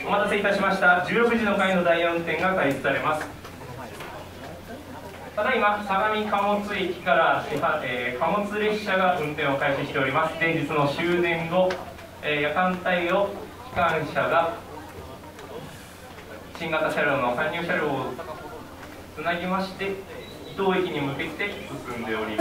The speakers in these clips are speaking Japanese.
お待たせいたしました。16時の回の第4点が開始されます。ただいま相模貨物駅から貨物列車が運転を開始しております。前日の終電後、夜間帯を機関車が新型車両の搬入車両をつなぎまして伊東駅に向けて進んでおります。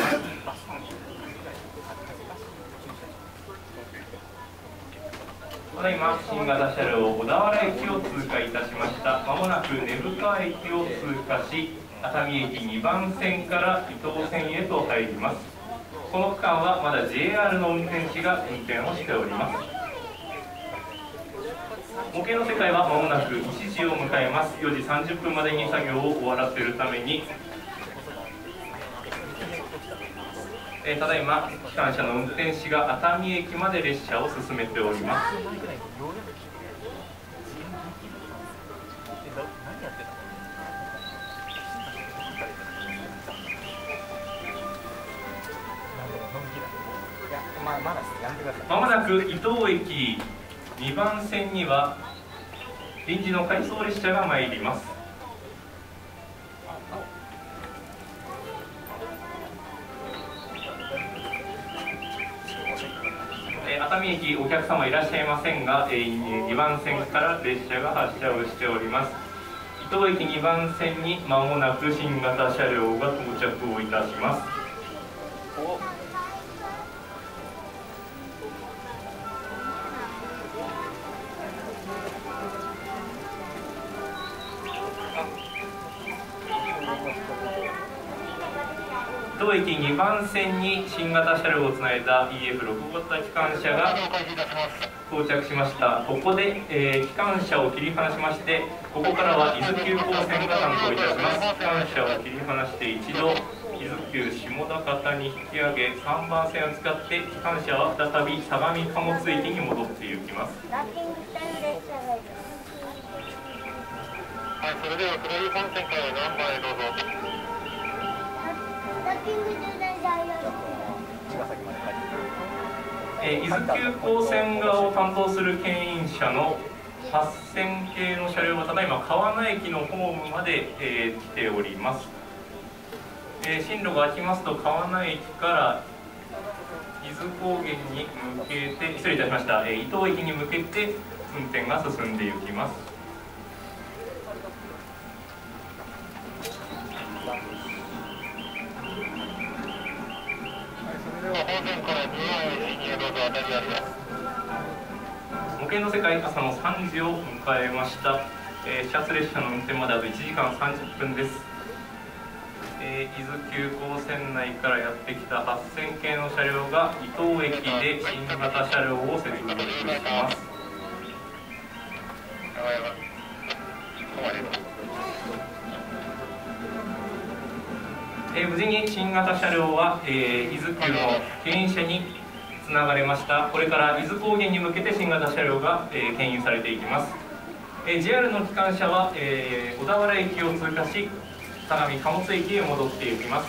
ただいま新型車両小田原駅を通過いたしました。まもなく根府川駅を通過し熱海駅2番線から伊東線へと入ります。この区間はまだ JR の運転士が運転をしております。模型の世界はまもなく1時を迎えます。4時30分までに作業を終わらせるためにただいま機関車の運転士が熱海駅まで列車を進めております。まもなく伊東駅2番線には臨時の回送列車が参ります。熱海駅お客様いらっしゃいませんが、2番線から列車が発車をしております。伊東駅2番線にまもなく新型車両が到着をいたします。伊東駅2番線に新型車両をつないだ EF6 型機関車が到着しました。ここで、機関車を切り離しまして、ここからは伊豆急行線が担当いたします。機関車を切り離して一度伊豆急下田方に引き上げ、3番線を使って機関車は再び相模貨物駅に戻っていきます。 はい、それでは黒い本線から何番へどうぞ。 伊豆急行線側を担当する牽引車の8000系の車両はただいま川名駅のホームまで、来ております。進路が空きますと川名駅から伊豆高原に向けて失礼いたしました、伊東駅に向けて運転が進んでいきます。模型の世界朝の3時を迎えました。始発列車の運転まであと1時間30分です。伊豆急行線内からやってきた8000系の車両が伊東駅で新型車両を接続します。無事に新型車両は、伊豆急の牽引車につながれました。これから伊豆高原に向けて新型車両が、牽引されていきます。JR の機関車は、小田原駅を通過し相模貨物駅へ戻っていきます。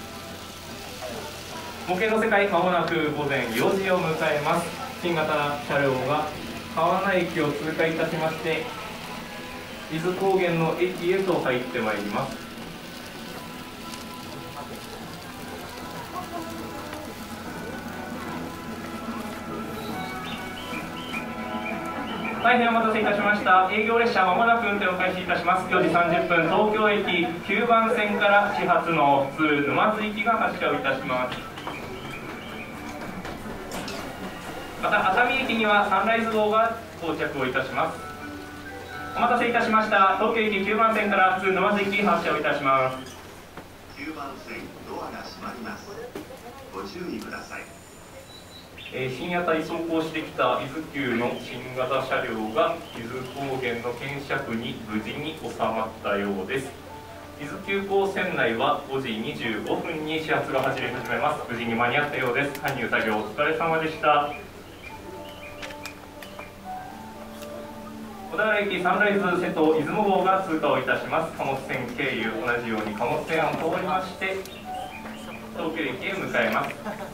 模型の世界まもなく午前4時を迎えます。新型車両が川名駅を通過いたしまして伊豆高原の駅へと入ってまいります。大変お待たせいたしました。営業列車まもなく運転を開始いたします。4時30分東京駅9番線から始発の普通沼津行きが発車をいたします。また熱海駅にはサンライズ号が到着をいたします。お待たせいたしました。東京駅9番線から普通沼津行き発車をいたします。 9番線ドアが閉まります。ご注意ください。 深夜帯走行してきた伊豆急の新型車両が伊豆高原の検車区に無事に収まったようです。伊豆急行線内は5時25分に始発が走り始めます。無事に間に合ったようです。搬入作業お疲れ様でした。小田原駅サンライズ瀬戸出雲号が通過をいたします。貨物線経由同じように貨物線を通りまして東京駅へ向かいます。